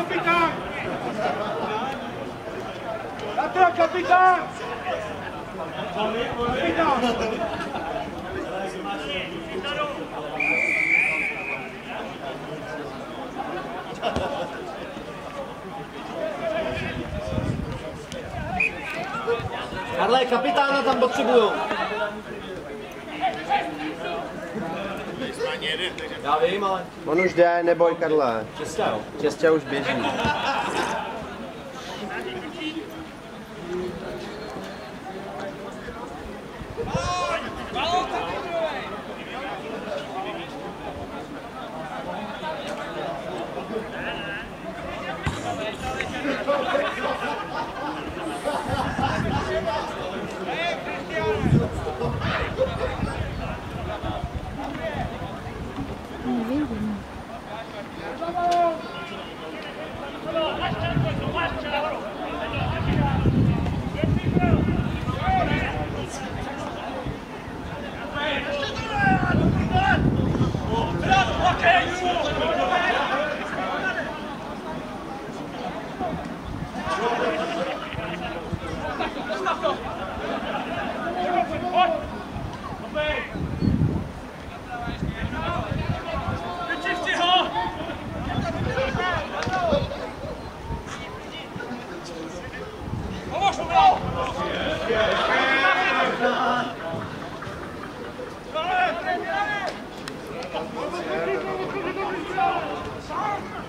kapitán! Na to, kapitán! Kapitán! Karle, kapitána tam potřebuju. Já vím, ale... On už jde, neboj, Karle. Čestě už běží. Vamos!